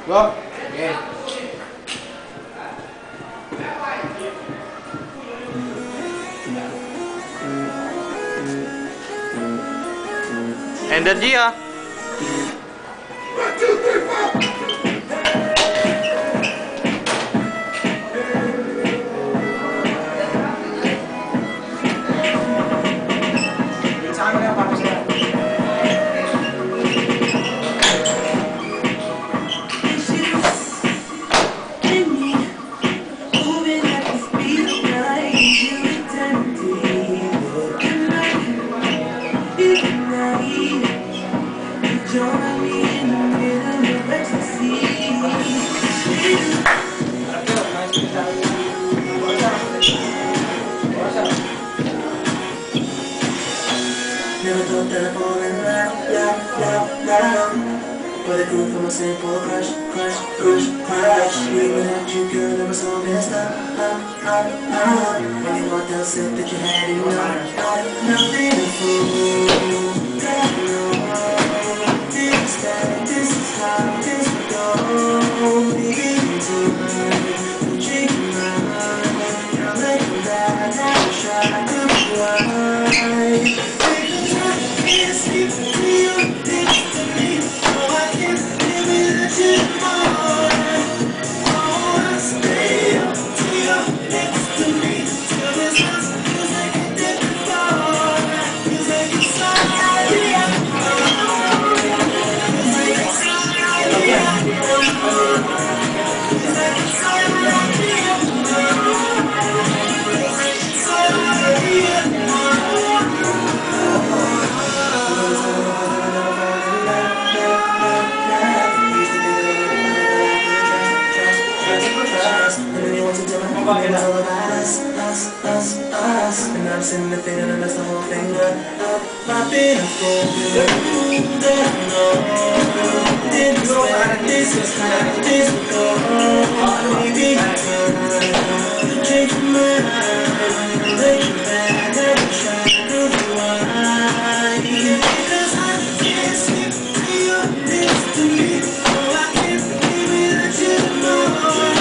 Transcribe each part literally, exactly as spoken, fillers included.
Go. Game. Energy ah. One, two, three, four. Join me in the middle of ecstasy. Never thought that I'd fall in love, love, love, love. But I grew from a simple crush, crush, crush, crush. Even without you, girl, I was so messed up, up, up, up. When you walked out, said that you had enough, got nothing to fool. God knows, this is that, this is how this would go. Baby, you change your mind. I'll let you die, now try to be right. Take a try, can't sleep to you, next to me. So I can't live without you more. I wanna stay up till you're next to me. Till this house feels like it did before. Feels like it's already up. Feels like it's already up. Feels like it's already up. Feels like it's already up. And it's all about us, us, us, us. And I'm sitting there thinking I messed the whole thing up, up. I've been a fool, that I know. Didn't expect this was how this would go. Maybe I could change my mind, let you back, never try to rewind. Because I can't sleep till you're next to me. So I can't live without you more.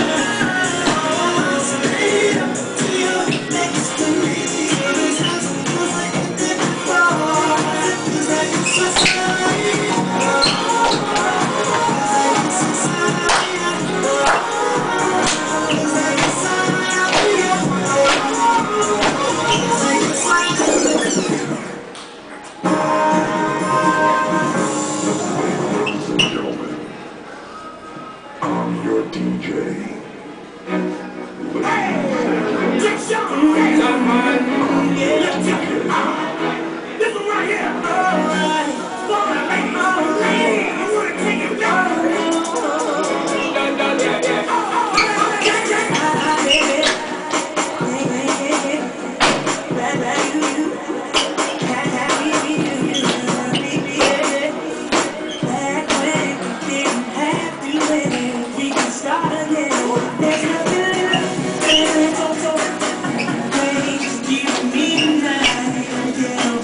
I'm your D J. This one right here. Alright. Wanna make my lady. I wanna take it down. Yeah.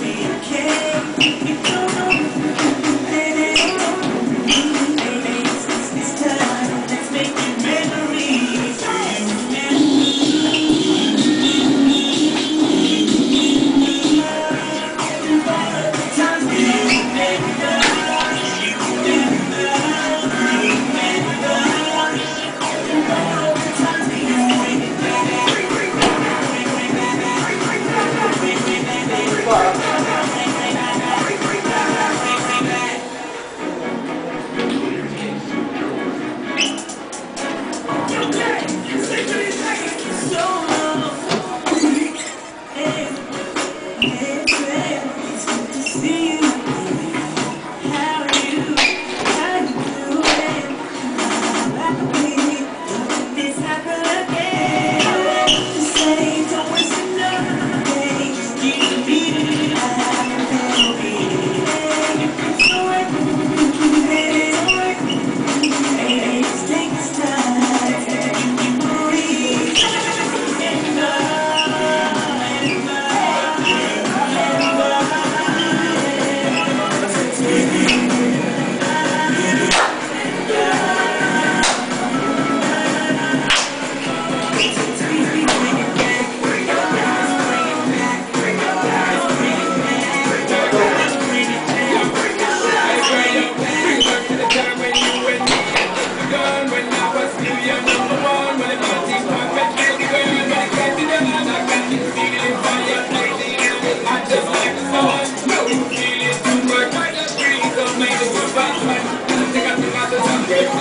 Yeah.